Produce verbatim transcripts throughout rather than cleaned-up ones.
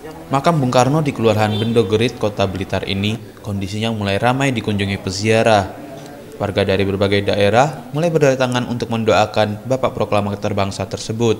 Makam Bung Karno di Kelurahan Bendogerit, Kota Blitar ini kondisinya mulai ramai dikunjungi peziarah. Warga dari berbagai daerah mulai berdatangan untuk mendoakan Bapak Proklamator Bangsa tersebut.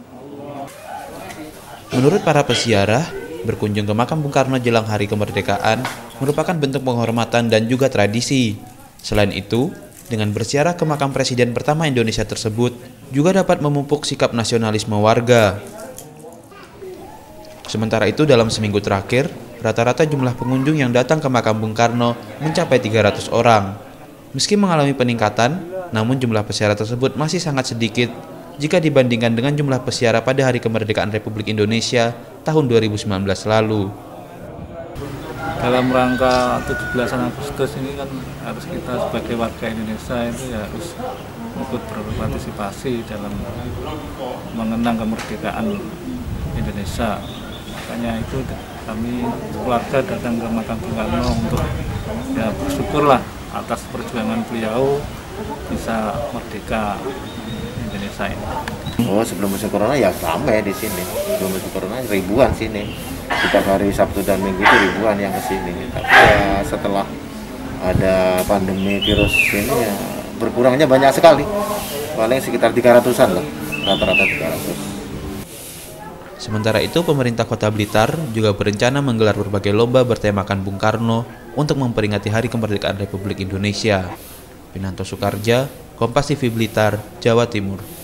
Menurut para peziarah, berkunjung ke makam Bung Karno jelang Hari Kemerdekaan merupakan bentuk penghormatan dan juga tradisi. Selain itu, dengan berziarah ke makam Presiden pertama Indonesia tersebut juga dapat memupuk sikap nasionalisme warga. Sementara itu, dalam seminggu terakhir, rata-rata jumlah pengunjung yang datang ke makam Bung Karno mencapai tiga ratus orang. Meski mengalami peningkatan, namun jumlah peziarah tersebut masih sangat sedikit jika dibandingkan dengan jumlah peziarah pada Hari Kemerdekaan Republik Indonesia tahun dua ribu sembilan belas lalu. Dalam rangka tujuh belasan Agustus ini kan harus kita sebagai warga Indonesia itu ya harus ikut berpartisipasi dalam mengenang kemerdekaan Indonesia. Makanya itu kami keluarga datang ke makam Bung Karno untuk ya bersyukurlah atas perjuangan beliau bisa merdeka Indonesia ini. Oh, sebelum musim corona ya ramai di sini. Sebelum musim corona ribuan sini. Setiap hari Sabtu dan Minggu itu ribuan yang ke sini. Tapi ya setelah ada pandemi virus ini ya berkurangnya banyak sekali. Paling sekitar tiga ratusan lah, rata-rata tiga ratus. Sementara itu, pemerintah Kota Blitar juga berencana menggelar berbagai lomba bertemakan Bung Karno untuk memperingati Hari Kemerdekaan Republik Indonesia. Pinanto Soekarja, Kompas T V Blitar, Jawa Timur.